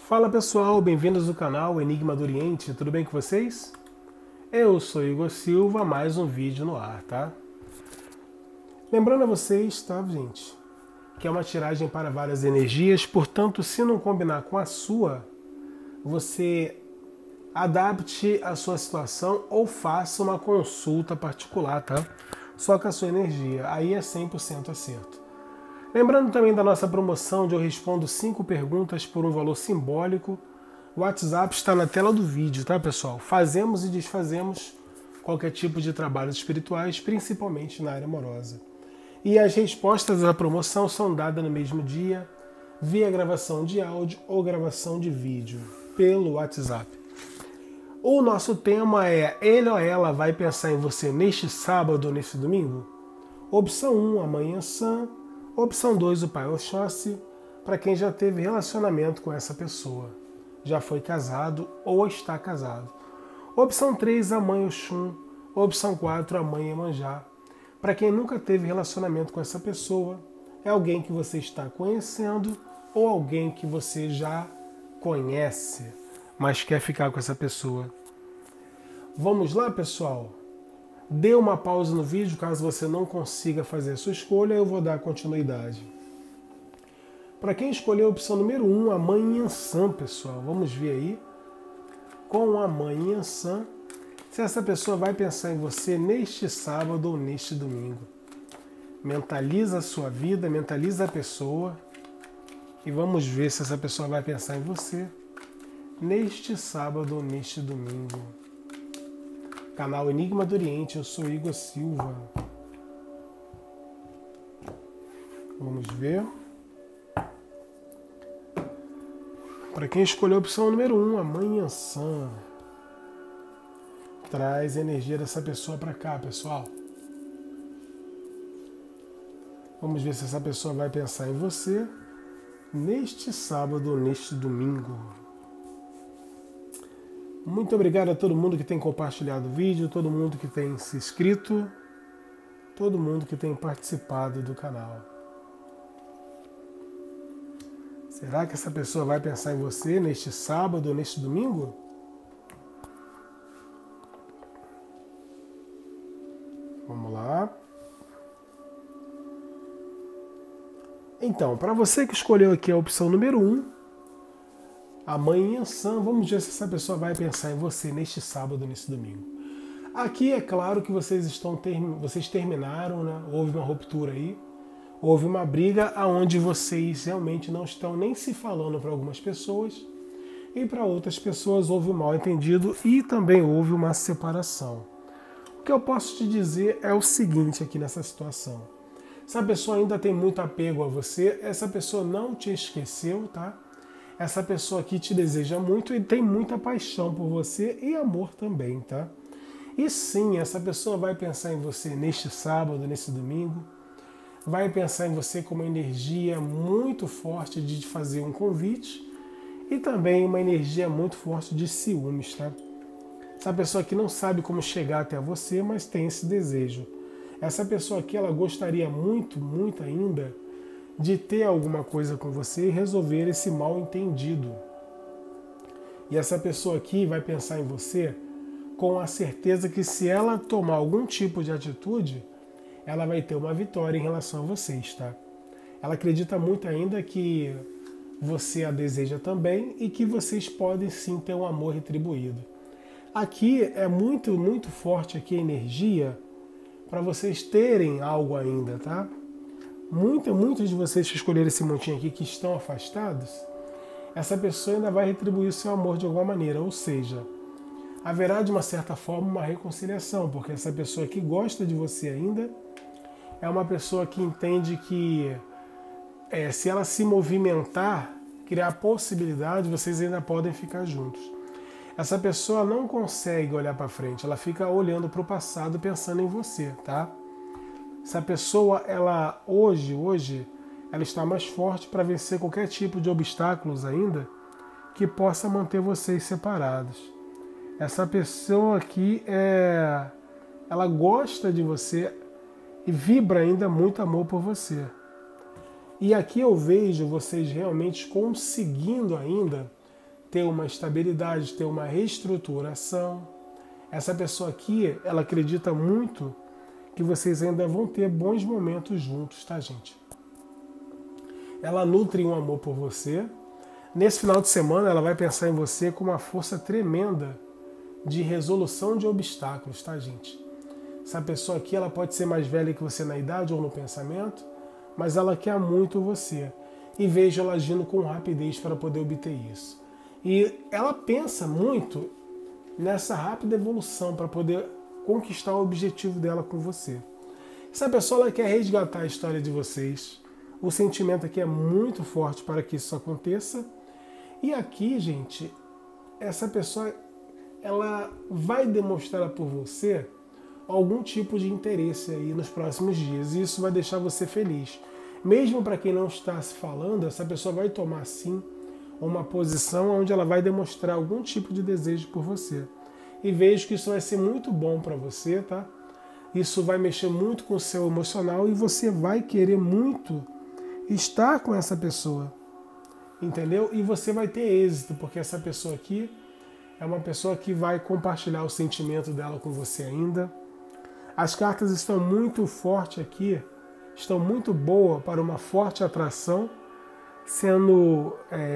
Fala pessoal, bem-vindos ao canal Enigma do Oriente, tudo bem com vocês? Eu sou Igor Silva, mais um vídeo no ar, tá? Lembrando a vocês, tá, gente, que é uma tiragem para várias energias, portanto, se não combinar com a sua, você adapte a sua situação ou faça uma consulta particular, tá? Só com a sua energia, aí é 100% acerto. Lembrando também da nossa promoção onde eu respondo 5 perguntas por um valor simbólico. O WhatsApp está na tela do vídeo, tá, pessoal? Fazemos e desfazemos qualquer tipo de trabalhos espirituais, principalmente na área amorosa. E as respostas da promoção são dadas no mesmo dia, via gravação de áudio ou gravação de vídeo, pelo WhatsApp. O nosso tema é: ele ou ela vai pensar em você neste sábado ou neste domingo? Opção 1, amanhã sã. Opção 2, o pai Oxóssi, para quem já teve relacionamento com essa pessoa, já foi casado ou está casado. Opção 3, a mãe Oxum. Opção 4, a mãe Iemanjá. Para quem nunca teve relacionamento com essa pessoa, é alguém que você está conhecendo ou alguém que você já conhece, mas quer ficar com essa pessoa. Vamos lá, pessoal? Dê uma pausa no vídeo, caso você não consiga fazer a sua escolha, eu vou dar continuidade. Para quem escolheu a opção número 1, a mãe Iansã, pessoal, vamos ver aí, com a mãe Iansã, se essa pessoa vai pensar em você neste sábado ou neste domingo. Mentaliza a sua vida, mentaliza a pessoa e vamos ver se essa pessoa vai pensar em você neste sábado ou neste domingo. Canal Enigma do Oriente, eu sou Igor Silva. Vamos ver. Para quem escolheu a opção número 1, a mãe Iansã. Traz a energia dessa pessoa para cá, pessoal. Vamos ver se essa pessoa vai pensar em você neste sábado ou neste domingo. Muito obrigado a todo mundo que tem compartilhado o vídeo, todo mundo que tem se inscrito, todo mundo que tem participado do canal. Será que essa pessoa vai pensar em você neste sábado ou neste domingo? Vamos lá. Então, para você que escolheu aqui a opção número 1, a mãe Iansã, vamos ver se essa pessoa vai pensar em você neste sábado ou neste domingo. Aqui é claro que vocês terminaram, né? Houve uma ruptura aí, houve uma briga onde vocês realmente não estão nem se falando para algumas pessoas e para outras pessoas houve um mal-entendido e também houve uma separação. O que eu posso te dizer é o seguinte aqui nessa situação. Se a pessoa ainda tem muito apego a você, essa pessoa não te esqueceu, tá? Essa pessoa aqui te deseja muito e tem muita paixão por você e amor também, tá? E sim, essa pessoa vai pensar em você neste sábado, nesse domingo, vai pensar em você com uma energia muito forte de fazer um convite e também uma energia muito forte de ciúmes, tá? Essa pessoa aqui não sabe como chegar até você, mas tem esse desejo. Essa pessoa aqui, ela gostaria muito, muito ainda de ter alguma coisa com você e resolver esse mal-entendido. E essa pessoa aqui vai pensar em você com a certeza que se ela tomar algum tipo de atitude, ela vai ter uma vitória em relação a vocês, tá? Ela acredita muito ainda que você a deseja também e que vocês podem sim ter um amor retribuído. Aqui é muito, muito forte aqui a energia para vocês terem algo ainda, tá? Muitos de vocês que escolheram esse montinho aqui que estão afastados, essa pessoa ainda vai retribuir o seu amor de alguma maneira, ou seja, haverá de uma certa forma uma reconciliação, porque essa pessoa que gosta de você ainda é uma pessoa que entende que se ela se movimentar, criar possibilidade, vocês ainda podem ficar juntos. Essa pessoa não consegue olhar para frente, ela fica olhando para o passado pensando em você, tá? Essa pessoa, ela hoje, ela está mais forte para vencer qualquer tipo de obstáculos ainda que possa manter vocês separados. Essa pessoa aqui, ela gosta de você e vibra ainda muito amor por você. E aqui eu vejo vocês realmente conseguindo ainda ter uma estabilidade, ter uma reestruturação. Essa pessoa aqui, ela acredita muito que vocês ainda vão ter bons momentos juntos, tá, gente? Ela nutre um amor por você. Nesse final de semana, ela vai pensar em você com uma força tremenda de resolução de obstáculos, tá, gente? Essa pessoa aqui, ela pode ser mais velha que você na idade ou no pensamento, mas ela quer muito você. E vejo ela agindo com rapidez para poder obter isso. E ela pensa muito nessa rápida evolução para poder conquistar o objetivo dela com você. Essa pessoa, ela quer resgatar a história de vocês. O sentimento aqui é muito forte para que isso aconteça. E aqui, gente, essa pessoa, ela vai demonstrar por você algum tipo de interesse aí nos próximos dias. E isso vai deixar você feliz. Mesmo para quem não está se falando, essa pessoa vai tomar sim uma posição onde ela vai demonstrar algum tipo de desejo por você. E vejo que isso vai ser muito bom para você, tá? Isso vai mexer muito com o seu emocional e você vai querer muito estar com essa pessoa, entendeu? E você vai ter êxito, porque essa pessoa aqui é uma pessoa que vai compartilhar o sentimento dela com você ainda. As cartas estão muito fortes aqui, estão muito boas para uma forte atração sendo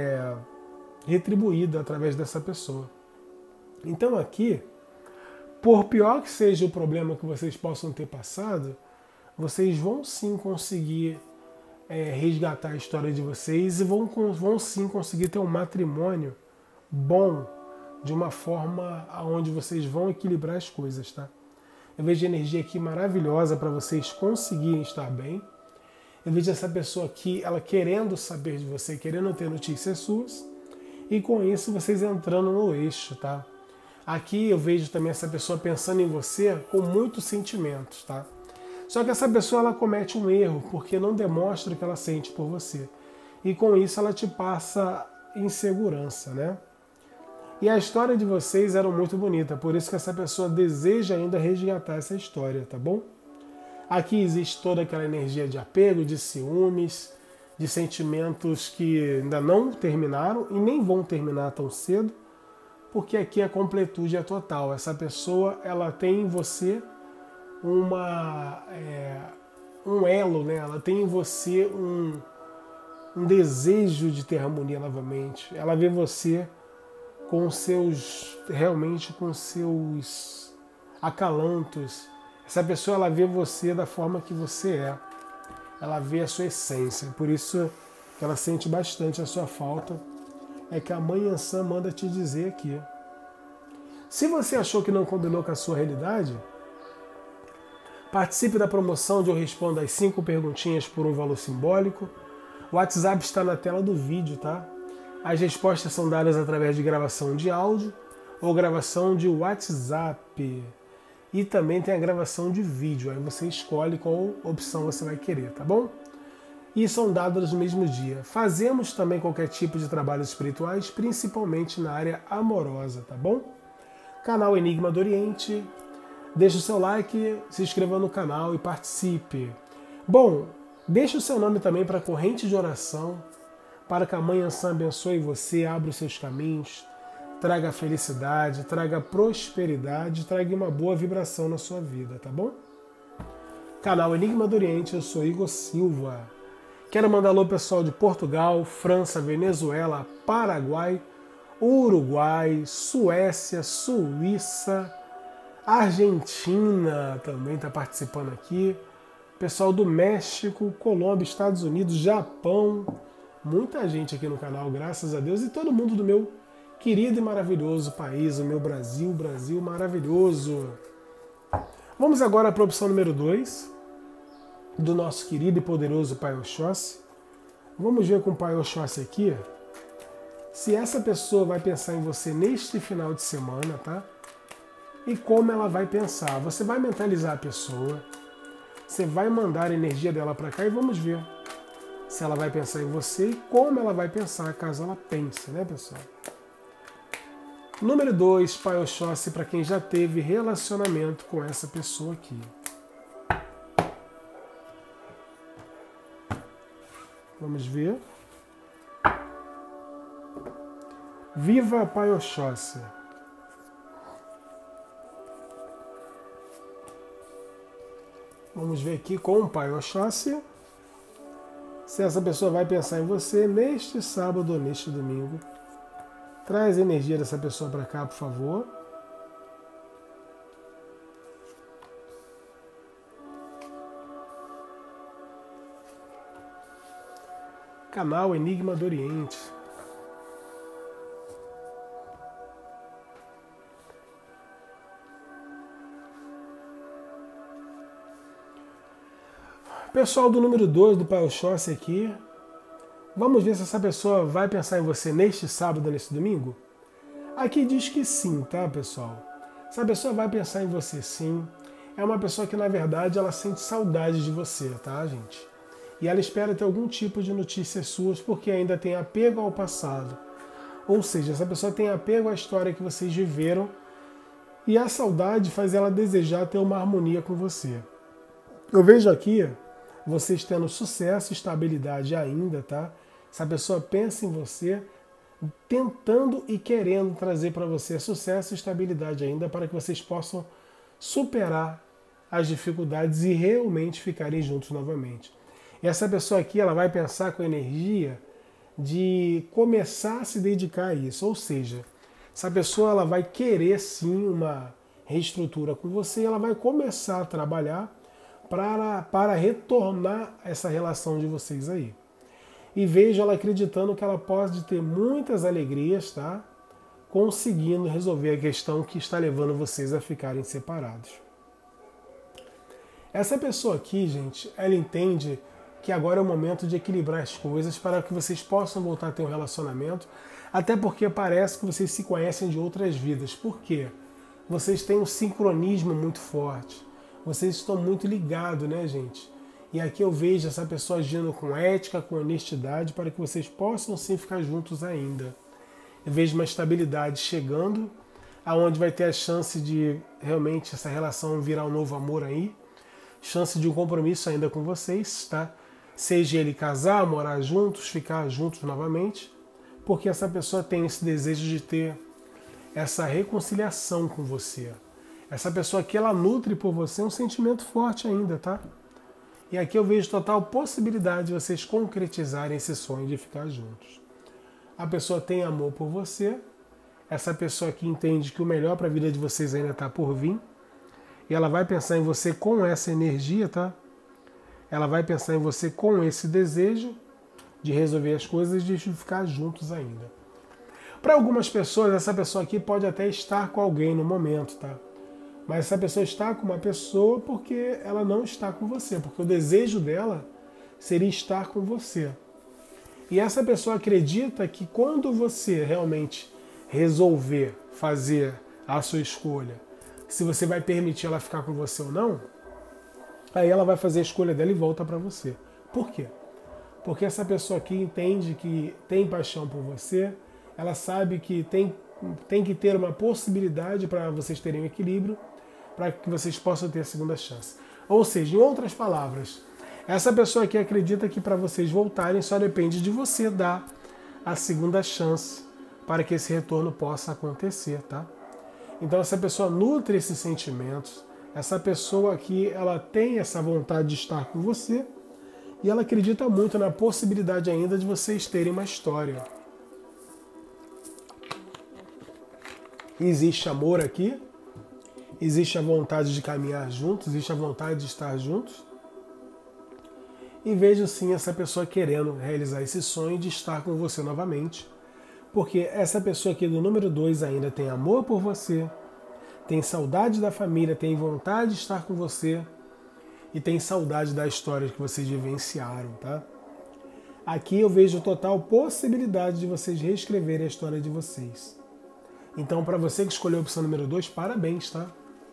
retribuída através dessa pessoa. Então aqui, por pior que seja o problema que vocês possam ter passado, vocês vão sim conseguir resgatar a história de vocês e vão sim conseguir ter um matrimônio bom, de uma forma onde vocês vão equilibrar as coisas, tá? Eu vejo energia aqui maravilhosa para vocês conseguirem estar bem. Eu vejo essa pessoa aqui, ela querendo saber de você, querendo ter notícias suas, e com isso vocês entrando no eixo, tá? Aqui eu vejo também essa pessoa pensando em você com muitos sentimentos, tá? Só que essa pessoa, ela comete um erro porque não demonstra o que ela sente por você. E com isso ela te passa insegurança, né? E a história de vocês era muito bonita, por isso que essa pessoa deseja ainda resgatar essa história, tá bom? Aqui existe toda aquela energia de apego, de ciúmes, de sentimentos que ainda não terminaram e nem vão terminar tão cedo, porque aqui a completude é total. Essa pessoa, ela tem em você um elo, né? Ela tem em você um desejo de ter harmonia novamente. Ela vê você com seus acalantos. Essa pessoa, ela vê você da forma que você é. Ela vê a sua essência. Por isso que ela sente bastante a sua falta. É que a Mãe Ansã manda te dizer aqui. Se você achou que não combinou com a sua realidade, participe da promoção onde eu respondo as 5 perguntinhas por um valor simbólico. O WhatsApp está na tela do vídeo, tá? As respostas são dadas através de gravação de áudio ou gravação de WhatsApp. E também tem a gravação de vídeo. Aí você escolhe qual opção você vai querer, tá bom? E são dadas no mesmo dia. Fazemos também qualquer tipo de trabalhos espirituais, principalmente na área amorosa, tá bom? Canal Enigma do Oriente. Deixe o seu like, se inscreva no canal e participe. Bom, deixe o seu nome também para a corrente de oração, para que a Mãe Ansã abençoe você, abra os seus caminhos, traga felicidade, traga prosperidade, traga uma boa vibração na sua vida, tá bom? Canal Enigma do Oriente, eu sou Igor Silva. Quero mandar alô pessoal de Portugal, França, Venezuela, Paraguai, Uruguai, Suécia, Suíça, Argentina também está participando aqui. Pessoal do México, Colômbia, Estados Unidos, Japão. Muita gente aqui no canal, graças a Deus. E todo mundo do meu querido e maravilhoso país, o meu Brasil, Brasil maravilhoso. Vamos agora para a opção número 2, do nosso querido e poderoso Pai Oxóssi. Vamos ver com o Pai Oxóssi aqui se essa pessoa vai pensar em você neste final de semana, tá? E como ela vai pensar. Você vai mentalizar a pessoa, você vai mandar a energia dela para cá e vamos ver se ela vai pensar em você e como ela vai pensar caso ela pense, né, pessoal? Número 2, Pai Oxóssi, para quem já teve relacionamento com essa pessoa aqui. Vamos ver. Viva Pai Oxóssi. Vamos ver aqui com o Pai Oxóssi se essa pessoa vai pensar em você neste sábado ou neste domingo. Traz a energia dessa pessoa para cá, por favor. Canal Enigma do Oriente. Pessoal do número 2 do Pai Oxóssi aqui. Vamos ver se essa pessoa vai pensar em você neste sábado ou neste domingo? Aqui diz que sim, tá, pessoal? Essa pessoa vai pensar em você sim. É uma pessoa que, na verdade, ela sente saudade de você, tá, gente? E ela espera ter algum tipo de notícias suas porque ainda tem apego ao passado. Ou seja, essa pessoa tem apego à história que vocês viveram e a saudade faz ela desejar ter uma harmonia com você. Eu vejo aqui vocês tendo sucesso e estabilidade ainda, tá? Essa pessoa pensa em você, tentando e querendo trazer para você sucesso e estabilidade ainda, para que vocês possam superar as dificuldades e realmente ficarem juntos novamente. E essa pessoa aqui, ela vai pensar com energia de começar a se dedicar a isso, ou seja, essa pessoa ela vai querer sim uma reestrutura com você, ela vai começar a trabalhar para retornar essa relação de vocês aí. E vejo ela acreditando que ela pode ter muitas alegrias, tá? Conseguindo resolver a questão que está levando vocês a ficarem separados. Essa pessoa aqui, gente, ela entende que agora é o momento de equilibrar as coisas para que vocês possam voltar a ter um relacionamento, até porque parece que vocês se conhecem de outras vidas. Por quê? Vocês têm um sincronismo muito forte. Vocês estão muito ligados, né, gente? E aqui eu vejo essa pessoa agindo com ética, com honestidade, para que vocês possam sim ficar juntos ainda. Eu vejo uma estabilidade chegando, aonde vai ter a chance de realmente essa relação virar um novo amor aí, chance de um compromisso ainda com vocês, tá? Seja ele casar, morar juntos, ficar juntos novamente, porque essa pessoa tem esse desejo de ter essa reconciliação com você. Essa pessoa aqui, ela nutre por você um sentimento forte ainda, tá? E aqui eu vejo total possibilidade de vocês concretizarem esse sonho de ficar juntos. A pessoa tem amor por você, essa pessoa aqui entende que o melhor para a vida de vocês ainda está por vir, e ela vai pensar em você com essa energia, tá? Ela vai pensar em você com esse desejo de resolver as coisas e de ficar juntos ainda. Para algumas pessoas, essa pessoa aqui pode até estar com alguém no momento, tá? Mas essa pessoa está com uma pessoa porque ela não está com você, porque o desejo dela seria estar com você. E essa pessoa acredita que quando você realmente resolver fazer a sua escolha, se você vai permitir ela ficar com você ou não, aí ela vai fazer a escolha dela e volta para você. Por quê? Porque essa pessoa aqui entende que tem paixão por você, ela sabe que tem que ter uma possibilidade para vocês terem um equilíbrio, para que vocês possam ter a segunda chance. Ou seja, em outras palavras, essa pessoa aqui acredita que para vocês voltarem só depende de você dar a segunda chance para que esse retorno possa acontecer, tá? Então essa pessoa nutre esses sentimentos, essa pessoa aqui, ela tem essa vontade de estar com você e ela acredita muito na possibilidade ainda de vocês terem uma história. Existe amor aqui, existe a vontade de caminhar juntos, existe a vontade de estar juntos. E vejo sim essa pessoa querendo realizar esse sonho de estar com você novamente. Porque essa pessoa aqui do número 2 ainda tem amor por você, tem saudade da família, tem vontade de estar com você e tem saudade da história que vocês vivenciaram, tá? Aqui eu vejo total possibilidade de vocês reescreverem a história de vocês. Então, para você que escolheu a opção número 2, parabéns, tá?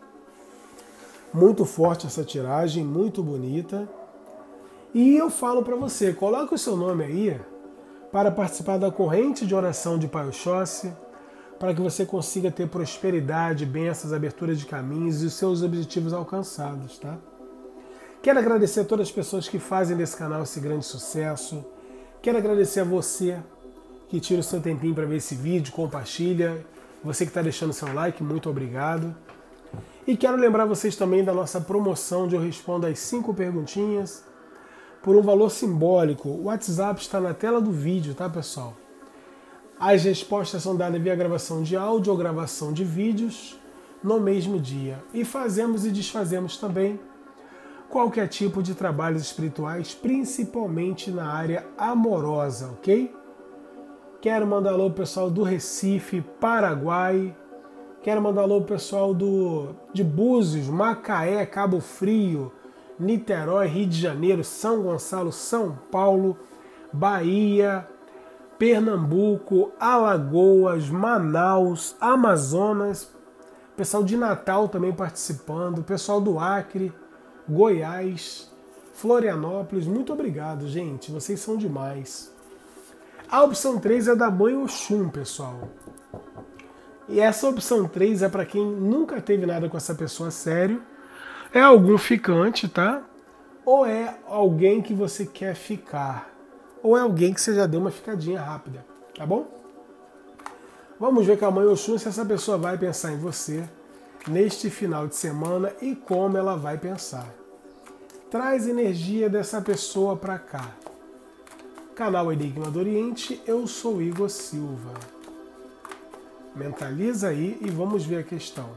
Muito forte essa tiragem, muito bonita. E eu falo para você, coloque o seu nome aí para participar da corrente de oração de Pai Oxóssi, para que você consiga ter prosperidade, bênçãos, abertura de caminhos e os seus objetivos alcançados, tá? Quero agradecer a todas as pessoas que fazem desse canal esse grande sucesso. Quero agradecer a você que tira o seu tempinho para ver esse vídeo, compartilha. Você que está deixando seu like, muito obrigado. E quero lembrar vocês também da nossa promoção de eu respondo as 5 perguntinhas por um valor simbólico. O WhatsApp está na tela do vídeo, tá, pessoal? As respostas são dadas via gravação de áudio ou gravação de vídeos no mesmo dia. E fazemos e desfazemos também qualquer tipo de trabalhos espirituais, principalmente na área amorosa, ok? Quero mandar alô pro pessoal do Recife, Paraguai. Quero mandar alô pro pessoal de Búzios, Macaé, Cabo Frio, Niterói, Rio de Janeiro, São Gonçalo, São Paulo, Bahia, Pernambuco, Alagoas, Manaus, Amazonas, pessoal de Natal também participando, pessoal do Acre, Goiás, Florianópolis. Muito obrigado, gente, vocês são demais. A opção 3 é da Mãe Oxum, pessoal. E essa opção 3 é para quem nunca teve nada com essa pessoa sério, é algum ficante, tá? Ou é alguém que você quer ficar, ou é alguém que você já deu uma ficadinha rápida, tá bom? Vamos ver com a Mãe Oxum se essa pessoa vai pensar em você neste final de semana e como ela vai pensar. Traz energia dessa pessoa para cá. Canal Enigma do Oriente, eu sou Igor Silva. Mentaliza aí e vamos ver a questão.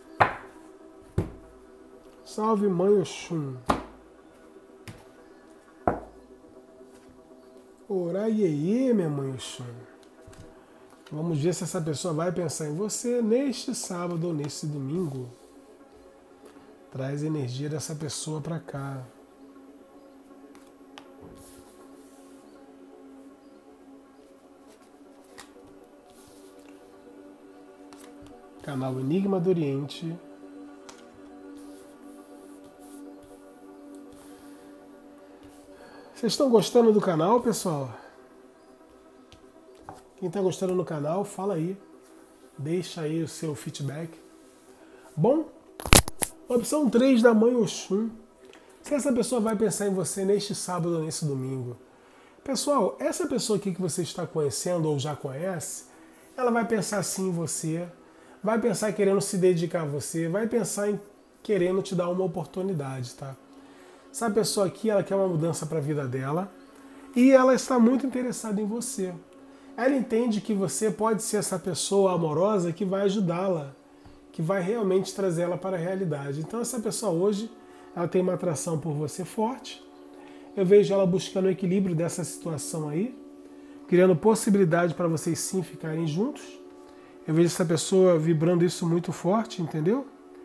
Salve Mãe Oxum. Oraiê, minha Mãe Oxum. Vamos ver se essa pessoa vai pensar em você neste sábado ou neste domingo. Traz energia dessa pessoa para cá. Canal Enigma do Oriente. Vocês estão gostando do canal, pessoal? Quem está gostando do canal, fala aí. Deixa aí o seu feedback. Bom, opção 3 da Mãe Oxum. Se essa pessoa vai pensar em você neste sábado ou nesse domingo. Pessoal, essa pessoa aqui que você está conhecendo ou já conhece, ela vai pensar sim em você, vai pensar querendo se dedicar a você, vai pensar em querendo te dar uma oportunidade, tá? Essa pessoa aqui, ela quer uma mudança para a vida dela e ela está muito interessada em você. Ela entende que você pode ser essa pessoa amorosa que vai ajudá-la, que vai realmente trazer ela para a realidade. Então essa pessoa hoje, ela tem uma atração por você forte. Eu vejo ela buscando o equilíbrio dessa situação aí, criando possibilidade para vocês sim ficarem juntos. Eu vejo essa pessoa vibrando isso muito forte, entendeu?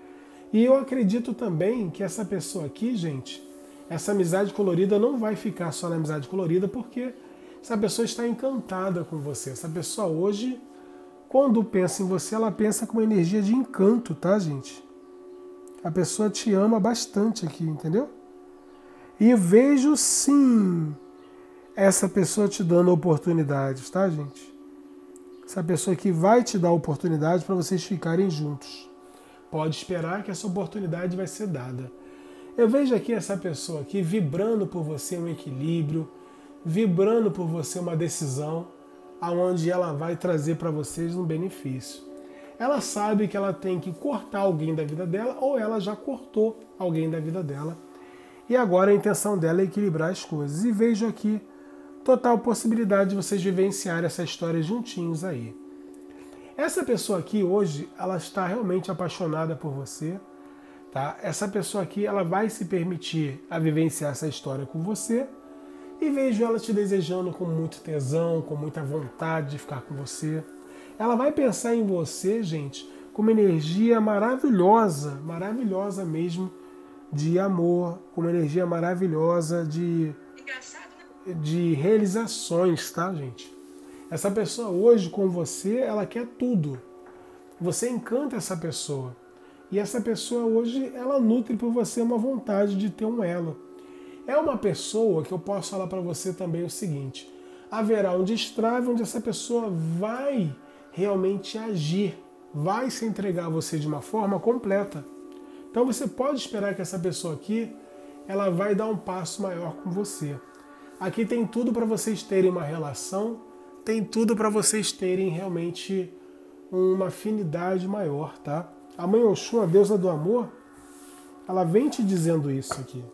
E eu acredito também que essa pessoa aqui, gente, essa amizade colorida não vai ficar só na amizade colorida, porque essa pessoa está encantada com você. Essa pessoa hoje, quando pensa em você, ela pensa com uma energia de encanto, tá, gente? A pessoa te ama bastante aqui, entendeu? E vejo sim essa pessoa te dando oportunidades, tá, gente? Essa pessoa aqui vai te dar oportunidade para vocês ficarem juntos. Pode esperar que essa oportunidade vai ser dada. Eu vejo aqui essa pessoa aqui vibrando por você um equilíbrio, vibrando por você uma decisão, aonde ela vai trazer para vocês um benefício. Ela sabe que ela tem que cortar alguém da vida dela, ou ela já cortou alguém da vida dela. E agora a intenção dela é equilibrar as coisas. E vejo aqui total possibilidade de vocês vivenciarem essa história juntinhos aí. Essa pessoa aqui hoje, ela está realmente apaixonada por você, tá? Essa pessoa aqui, ela vai se permitir a vivenciar essa história com você e vejo ela te desejando com muito tesão, com muita vontade de ficar com você. Ela vai pensar em você, gente, com uma energia maravilhosa, maravilhosa mesmo, de amor, com uma energia maravilhosa de realizações, tá, gente? Essa pessoa hoje com você, ela quer tudo. Você encanta essa pessoa. E essa pessoa hoje, ela nutre por você uma vontade de ter um elo. É uma pessoa que eu posso falar para você também o seguinte: haverá um destrave onde essa pessoa vai realmente agir, vai se entregar a você de uma forma completa. Então você pode esperar que essa pessoa aqui, ela vai dar um passo maior com você. Aqui tem tudo para vocês terem uma relação tem tudo para vocês terem realmente uma afinidade maior, tá? A Mãe Oxum, a deusa do amor, ela vem te dizendo isso aqui.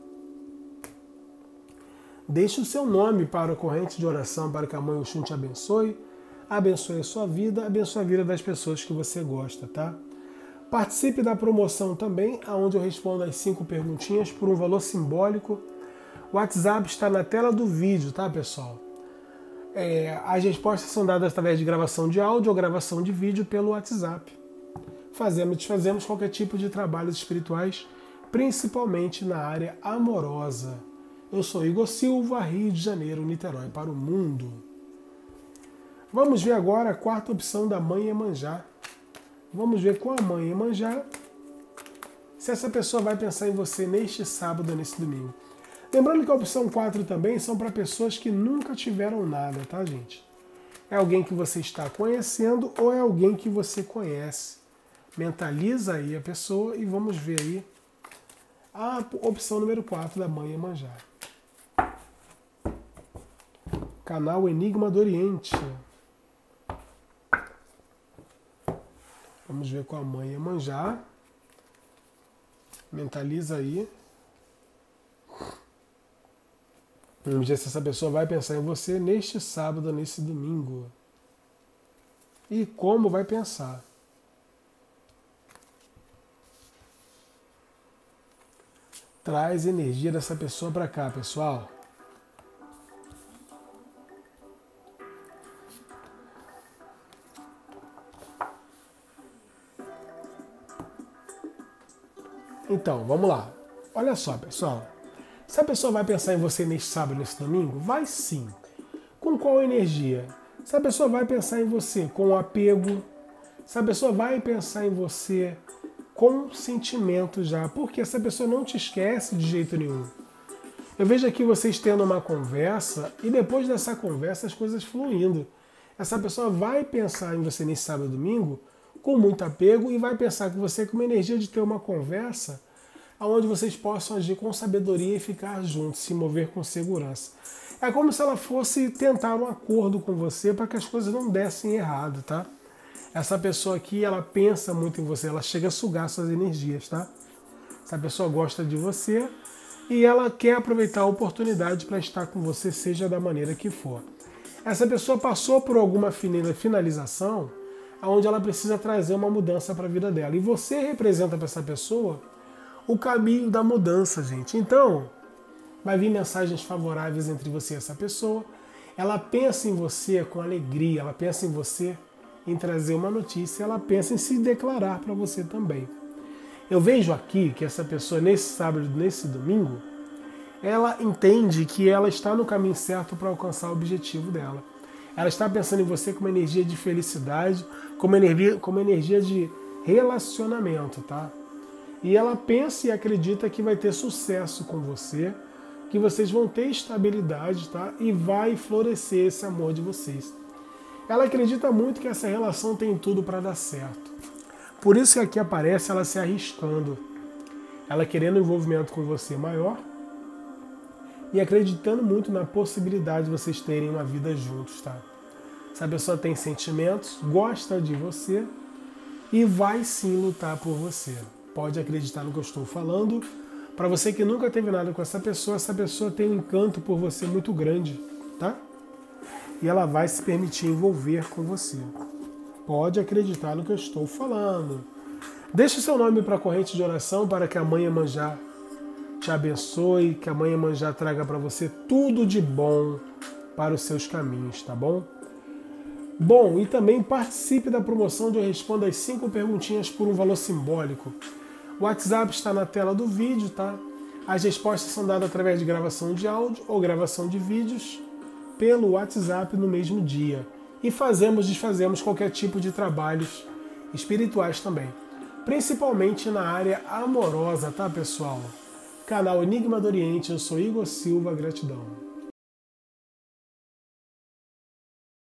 Deixe o seu nome para a corrente de oração para que a Mãe Oxum te abençoe a sua vida, abençoe a vida das pessoas que você gosta, tá? Participe da promoção também, onde eu respondo as 5 perguntinhas por um valor simbólico. O WhatsApp está na tela do vídeo, tá, pessoal? As respostas são dadas através de gravação de áudio ou gravação de vídeo pelo WhatsApp. Fazemos qualquer tipo de trabalhos espirituais, principalmente na área amorosa. Eu sou Igor Silva, Rio de Janeiro, Niterói, para o mundo. Vamos ver agora a 4ª opção da Mãe Iemanjá. Vamos ver com a Mãe Iemanjá se essa pessoa vai pensar em você neste sábado ou nesse domingo. Lembrando que a opção 4 também são para pessoas que nunca tiveram nada, tá, gente? É alguém que você está conhecendo ou é alguém que você conhece. Mentaliza aí a pessoa e vamos ver aí a opção número 4 da Mãe Iemanjá. Canal Enigma do Oriente. Vamos ver com a Mãe Iemanjá. Mentaliza aí. Vamos ver se essa pessoa vai pensar em você neste sábado ou nesse domingo. E como vai pensar. Traz energia dessa pessoa para cá, pessoal. Então, vamos lá. Olha só, pessoal. Se a pessoa vai pensar em você neste sábado, nesse domingo, vai sim. Com qual energia? Se a pessoa vai pensar em você com apego, se a pessoa vai pensar em você com sentimento já, porque essa pessoa não te esquece de jeito nenhum. Eu vejo aqui vocês tendo uma conversa e depois dessa conversa as coisas fluindo. Essa pessoa vai pensar em você nesse sábado e domingo com muito apego e vai pensar com você com uma energia de ter uma conversa onde vocês possam agir com sabedoria e ficar juntos, se mover com segurança. É como se ela fosse tentar um acordo com você para que as coisas não dessem errado, tá? Essa pessoa aqui, ela pensa muito em você, ela chega a sugar suas energias, tá? Essa pessoa gosta de você e ela quer aproveitar a oportunidade para estar com você, seja da maneira que for. Essa pessoa passou por alguma finalização onde ela precisa trazer uma mudança para a vida dela. E você representa para essa pessoa o caminho da mudança, gente. Então, vai vir mensagens favoráveis entre você e essa pessoa. Ela pensa em você com alegria, ela pensa em você em trazer uma notícia, ela pensa em se declarar para você também. Eu vejo aqui que essa pessoa, nesse sábado, nesse domingo, ela entende que ela está no caminho certo para alcançar o objetivo dela. Ela está pensando em você com uma energia de felicidade, com uma energia de relacionamento, tá? E ela pensa e acredita que vai ter sucesso com você, que vocês vão ter estabilidade, tá? E vai florescer esse amor de vocês. Ela acredita muito que essa relação tem tudo para dar certo. Por isso que aqui aparece ela se arriscando, ela querendo um envolvimento com você maior e acreditando muito na possibilidade de vocês terem uma vida juntos, tá? Essa pessoa tem sentimentos, gosta de você e vai sim lutar por você. Pode acreditar no que eu estou falando. Para você que nunca teve nada com essa pessoa tem um encanto por você muito grande, tá? E ela vai se permitir envolver com você. Pode acreditar no que eu estou falando. Deixe o seu nome para a corrente de oração para que a Mãe Iemanjá te abençoe, que a Mãe Iemanjá traga para você tudo de bom para os seus caminhos, tá bom? Bom, e também participe da promoção onde eu respondo as 5 perguntinhas por um valor simbólico. O WhatsApp está na tela do vídeo, tá? As respostas são dadas através de gravação de áudio ou gravação de vídeos pelo WhatsApp no mesmo dia. E desfazemos qualquer tipo de trabalhos espirituais também. Principalmente na área amorosa, tá, pessoal? Canal Enigma do Oriente, eu sou Igor Silva, gratidão.